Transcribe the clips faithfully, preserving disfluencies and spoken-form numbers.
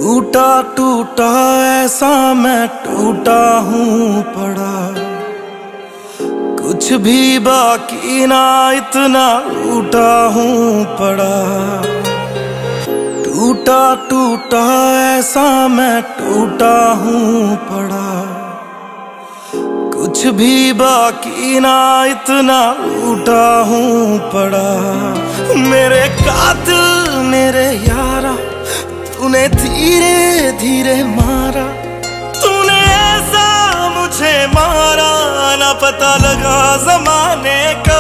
टूटा टूटा ऐसा मैं टूटा हूँ पड़ा, कुछ भी बाकी ना इतना टूटा हूँ पड़ा। टूटा टूटा ऐसा मैं टूटा हूँ पड़ा, कुछ भी बाकी ना इतना टूटा हूँ पड़ा। मेरे कातिल मेरे यारा, तूने धीरे धीरे मारा, तूने ऐसा मुझे मारा ना पता लगा जमाने को।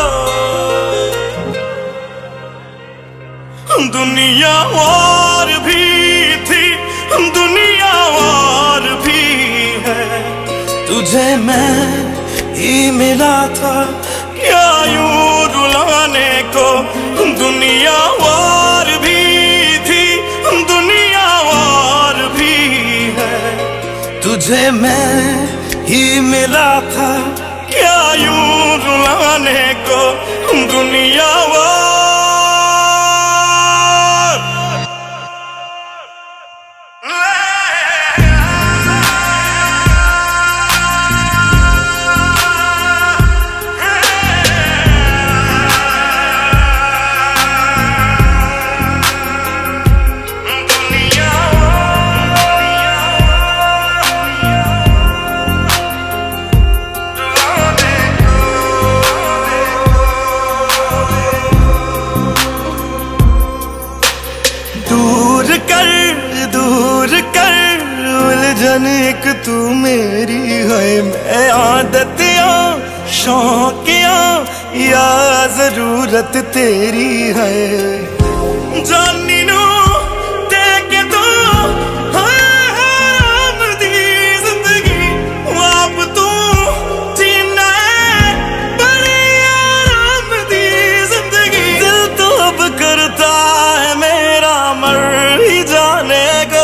दुनिया और भी थी, दुनिया और भी है, तुझे मैं ही मिला था क्या यूं रुलाने को। दुनिया और भी थी, दुनिया और भी है, तुझे मैं ही मिला था क्या यूं रुलाने को। दुनिया और उलझन एक तू मेरी है, मैं आदतियां शौकियां या जरूरत तेरी है। जानी नू देके तू हम दी जिंदगी आप तू जीना है बड़ी आराम दी जिंदगी। दिल तो अब करता है मेरा मर ही जाने को।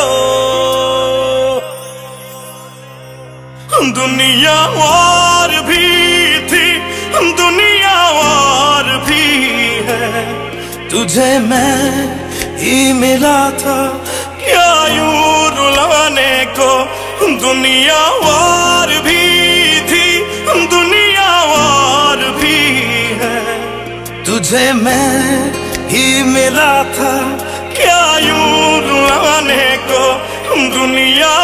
दुनिया और भी थी, दुनिया और भी है, तुझे मैं ही मिला था क्या यूं रुलाने को। दुनिया और भी थी, दुनिया और भी है, तुझे मैं ही मिला था क्या यूं रुलाने को। दुनिया